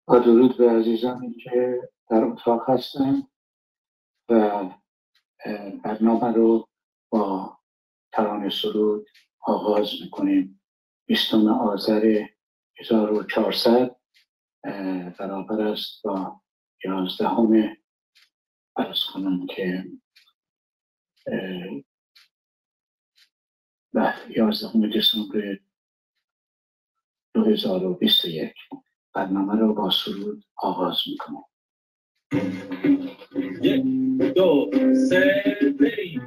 با درود به عزیزانی که در اتاق هستند و برنامه رو با ترانه سرود آغاز میکنیم. 20 آذر 1400 برابر است با 11 عرض کنم که 11 دسامبر 2021 برنامه رو با سرود آغاز میکنم. 1 2 3 بریم.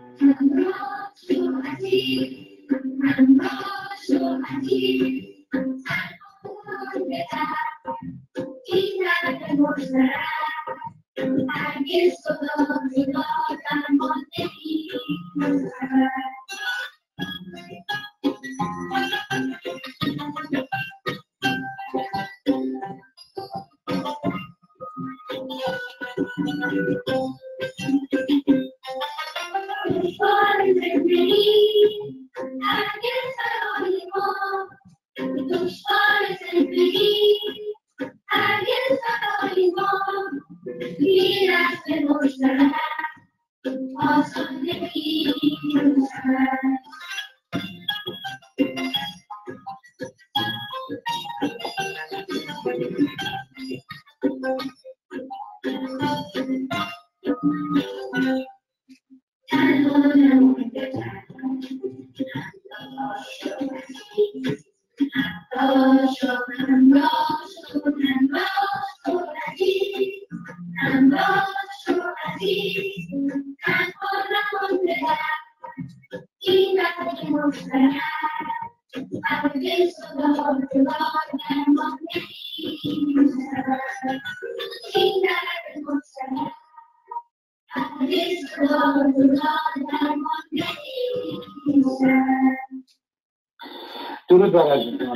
درود بر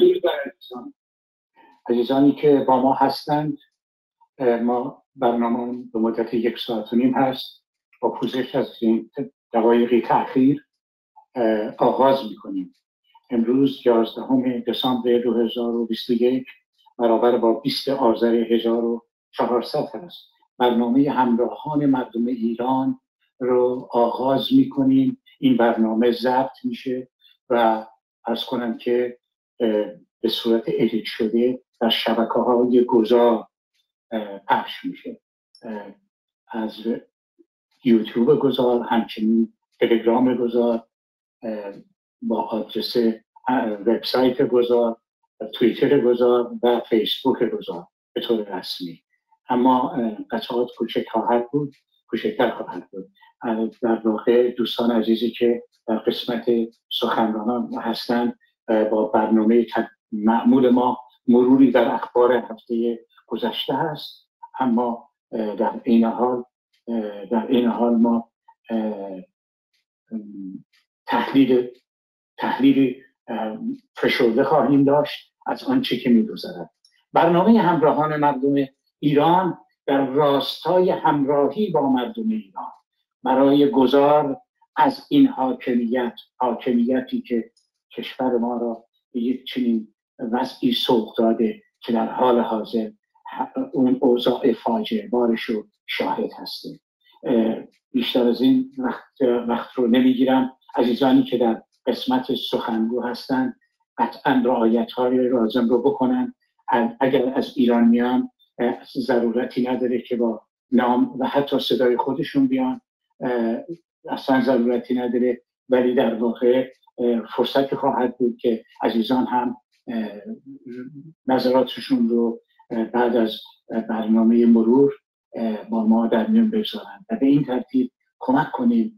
عزیزانی که با ما هستند. ما برنامه به مدت 1.5 ساعت هست. با پوزش از این دقایقی تأخیر آغاز میکنیم. امروز 11 دسامبر 2021 برابر با 20 آذر 1400 هست. برنامه همراهان مردم ایران رو آغاز میکنیم. این برنامه ضبط میشه و عرض کنم که به صورت ادیت شده در شبکه‌های گذار پخش میشه، از یوتیوب گذار، همچنین تلگرام گذار، با آدرس وبسایت گذار، توییتر گذار و فیسبوک گذار به طور رسمی. اما قطعات کوچکتر خواهد بود. در واقع دوستان عزیزی که در قسمت سخنرانان هستند با برنامه معمول ما مروری در اخبار هفته گذشته هست، اما در این حال ما تحلیل فشرده خواهیم داشت از آنچه که می‌گذرد. برنامه همراهان مردم ایران در راستای همراهی با مردم ایران برای گذار از این حاکمیتی که کشور ما را به یک چنین وضعی سوق داده که در حال حاضر اون اوضاع فاجعه بارش رو شاهد هستیم. بیشتر از این وقت رو نمیگیرم. عزیزانی که در قسمت سخنگو هستند قطعا رعایت‌های لازم رو بکنن. اگر از ایران میان ضرورتی نداره که با نام و حتی صدای خودشون بیان، اصلا ضرورتی نداره، ولی در واقع فرصتی خواهد بود که عزیزان هم نظراتشون رو بعد از برنامه مرور با ما در میون بگذارن و به این ترتیب کمک کنیم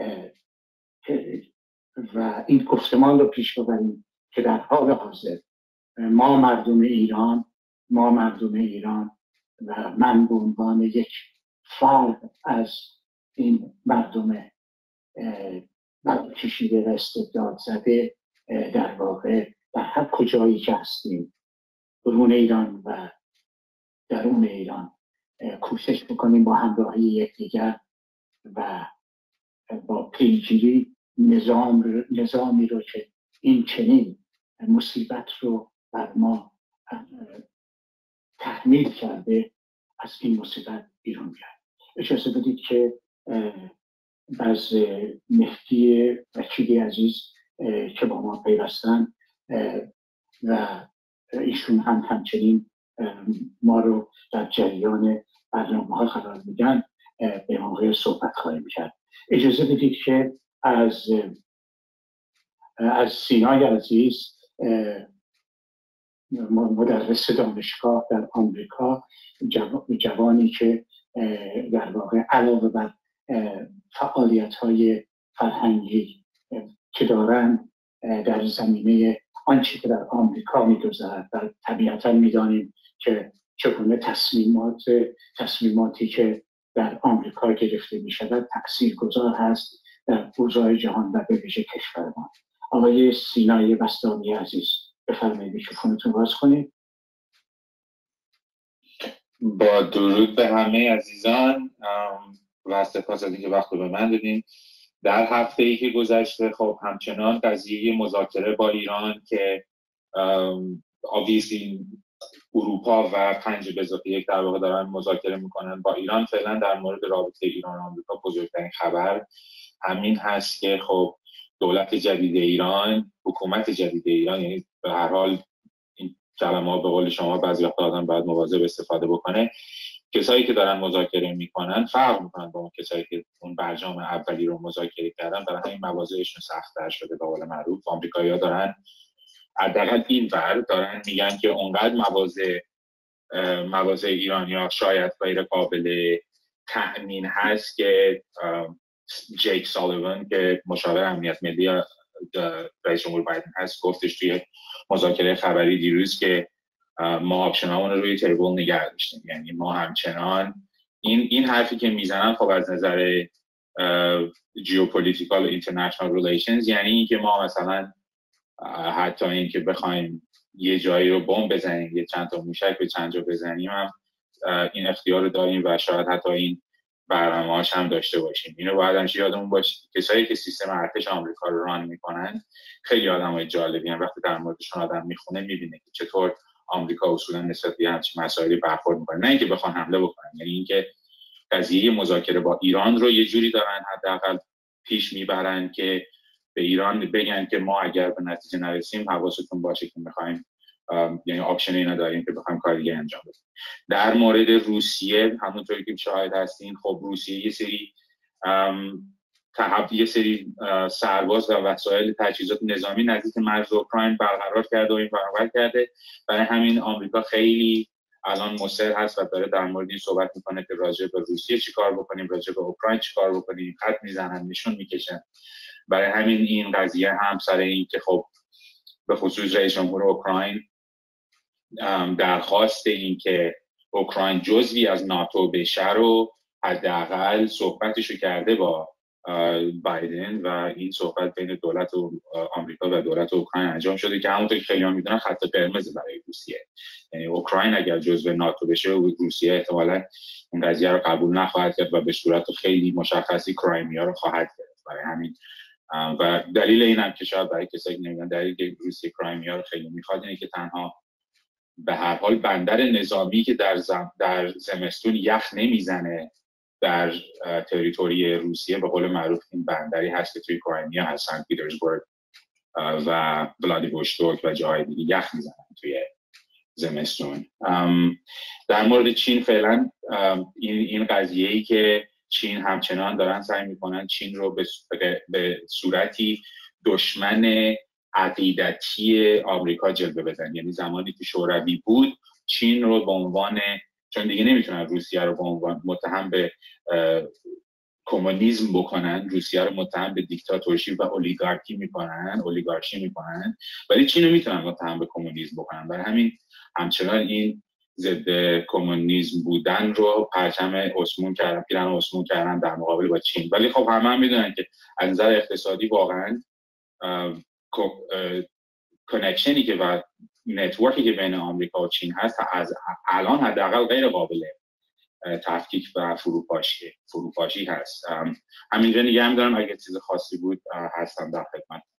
و این گفتمان رو پیش ببریم که در حال حاضر ما مردم ایران و من به عنوان یک فرد از این مردم کشیده و استبداد زده در واقع در هر کجایی که هستیم، برون ایران و درون ایران، کوشش بکنیم با همراهی یکدیگر و با پیگیری نظامی رو که این چنین مصیبت رو بر ما تحمیل کرده از این مصیبت بیرون بیاد. اجازه بدید که از مهدی وکیلی عزیز که با ما پیوستن و ایشون همچنین ما رو در جریان برنامه‌ها قرار میدن به موقع صحبت خواهیم کرد. اجازه بدید که از سینای عزیز مدرس دانشگاه در آمریکا، جوانی که در واقع علاوه بر فعالیت‌های فرهنگی که دارن در زمینه آنچه که در آمریکا می‌گذرد و طبیعتاً می‌دانیم که چگونه تصمیماتی که در آمریکا گرفته می‌شود تأثیرگذار هست در اوضاع جهان و به ویژه کشور ما. آقای سینای بستانی عزیز، بفرمایید میکروفونتون باز کنید. با درود به همه عزیزان و سپاس از اینکه وقت رو به من دادین. در هفته‌ای که گذشته خب همچنان قضیه مذاکره با ایران که obviously اروپا و 5+1 در واقع دارن مذاکره میکنن با ایران، فعلا در مورد رابطه ایران و آمریکا بزرگترین خبر همین هست که خب دولت جدید ایران، حکومت جدید ایران، یعنی به هر حال این کلمه ها به قول شما بعضی وقتا آدم باید مواظب استفاده بکنه، کسایی که دارن مذاکره میکنن فرق میکنن با اون کسایی که اون برجام اولی رو مذاکره کردن، برای همین مواضعشون سخت‌تر شده. به قول معروف آمریکایی‌ها دارن حداقل این ور دارن میگن که اونقدر مواضع ایرانی‌ها شاید غیر قابل تأمین هست که جیک سالیوان که مشاور امنیت ملی رئیس جمهور بایدن هست گفتش توی مذاکره خبری دیروز که ما آپشنامون رو روی تیبل نگه داشتیم. یعنی ما همچنان این حرفی که میزنن خب از نظر جیوپولیتیکال اینترنشنال ریلیشنز یعنی این که ما مثلا حتی این که بخوایم یه جایی رو بمب بزنیم، یه چند تا موشک به چند جا بزنیم هم این اختیار رو داریم و شاید حتی این برنامه‌هاش هم داشته باشیم. اینو باید همیشه یادمون باشه. کسایی که سیستم ارتش آمریکا رو ران میکنن خیلی آدمای جالبی ان. وقتی در موردشون آدم میخونه میبینه که چطور آمریکا اصولا نسبت به همچین مسائلی برخورد میکنه، نه اینکه بخوان حمله بکنن. یعنی اینکه قضیه مذاکره با ایران رو یه جوری دارن حداقل پیش میبرن که به ایران بگن که ما اگر به نتیجه نرسیم حواستون باشه که میخوایم، یعنی آپشن اینا داریم که بخوایم کار دیگه انجام بدیم. در مورد روسیه همونطوری که شاهد هستین، خب روسیه یه سری سرباز و وسایل تجهیزات نظامی نزدیک مرز اوکراین برقرار کرده و این برابر کرده. برای همین آمریکا خیلی الان مصر هست و داره در مورد این صحبت میکنه که راجع به روسیه چیکار بکنیم، راجع به اوکراین چیکار بکنیم، خط میزنن، نشون میکشن. برای همین این قضیه هم سر این که خب به خصوص رئیس جمهور اوکراین درخواست این که اوکراین جزوی از ناتو بشه رو حداقل صحبتشو کرده با بایدن و این صحبت بین دولت آمریکا و دولت اوکراین انجام شده که همونطور که خیلی‌ها میدونن خط قرمز برای روسیه. یعنی اوکراین اگر جزو ناتو بشه روسیه احتمالاً این قضیه رو قبول نخواهد کرد و به صورت خیلی مشخصی کرایمیا رو خواهد گرفت. برای همین و دلیل این هم که شاید برای کسایی که نمیدونن دلیل که روسیه کرایمیا رو خیلی میخواد اینه که تنها به هر حال بندر نظامی که در زمستون یخ نمیزنه در تریتوری روسیه، به قول معروف این بندری هست که توی کرایمیا هست، سنت پیترزبورگ و ولادیوستوک و جاهای دیگه یخ میزنن توی زمستون. در مورد چین فعلا این قضیه‌ای که چین همچنان دارن سعی میکنن چین رو به صورتی دشمن عقیدتی آمریکا جلوه بدن. یعنی زمانی که شوروی بود چین رو به عنوان، چون دیگه نمیتونن روسیه رو به عنوان متهم به کمونیسم بکنن، روسیه رو متهم به دیکتاتورشی و اولیگارشی میکنن، ولی چین رو میتونن متهم به کمونیسم بکنن. برای همین همچنان این ضد کمونیسم بودن رو پرچم اسمون کردن، پیرن اسمون کردن در مقابل با چین. ولی خب همه میدونن که از نظر اقتصادی واقعا کانکشنی که و نتورکی که بین آمریکا و چین هست از الان حداقل غیر قابل تفکیک و فروپاشی هست. همینجا نگه هم دارم، اگه چیز خاصی بود هستم در خدمت.